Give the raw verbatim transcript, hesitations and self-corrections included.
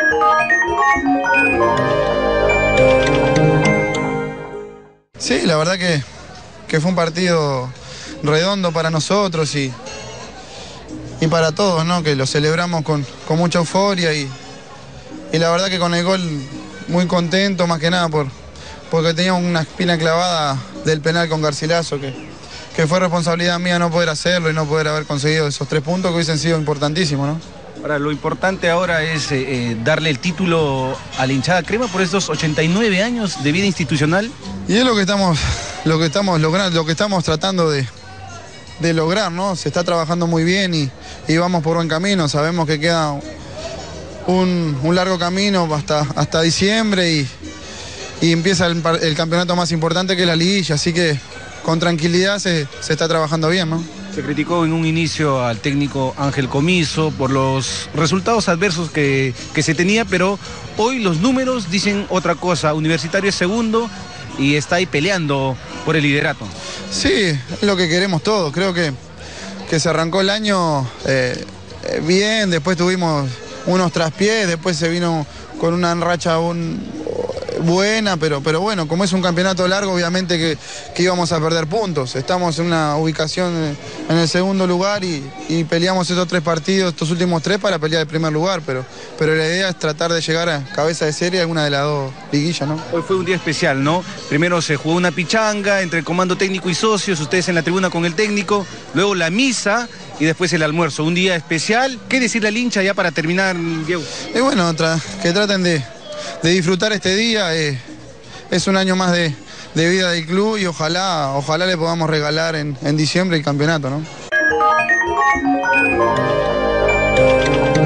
Sí, la verdad que, que fue un partido redondo para nosotros y, y para todos, ¿no? Que lo celebramos con, con mucha euforia y, y la verdad que con el gol muy contento, más que nada por, porque teníamos una espina clavada del penal con Garcilaso, que, que fue responsabilidad mía no poder hacerlo y no poder haber conseguido esos tres puntos que hubiesen sido importantísimos, ¿no? Ahora, lo importante ahora es eh, eh, darle el título a la hinchada crema por estos ochenta y nueve años de vida institucional. Y es lo que estamos, lo que estamos logrando, lo que estamos tratando de, de lograr, ¿no? Se está trabajando muy bien y, y vamos por buen camino. Sabemos que queda un, un largo camino hasta, hasta diciembre y, y empieza el, el campeonato más importante, que es la liguilla, así que con tranquilidad se, se está trabajando bien, ¿no? Se criticó en un inicio al técnico Ángel Comiso por los resultados adversos que, que se tenía, pero hoy los números dicen otra cosa. Universitario es segundo y está ahí peleando por el liderato. Sí, es lo que queremos todos. Creo que, que se arrancó el año eh, bien, después tuvimos unos traspiés, después se vino con una racha un, buena, pero, pero bueno, como es un campeonato largo, obviamente que, que íbamos a perder puntos. Estamos en una ubicación en el segundo lugar y, y peleamos estos tres partidos, estos últimos tres, para pelear el primer lugar, pero, pero la idea es tratar de llegar a cabeza de serie a alguna de las dos liguillas, ¿no? Hoy fue un día especial, ¿no? Primero se jugó una pichanga entre el comando técnico y socios, ustedes en la tribuna con el técnico, luego la misa y después el almuerzo. Un día especial. ¿Qué decirle al hincha ya para terminar, Diego? Y bueno, tra que traten de, de disfrutar este día. Eh, es un año más de, de vida del club y ojalá, ojalá le podamos regalar en, en diciembre el campeonato, ¿no?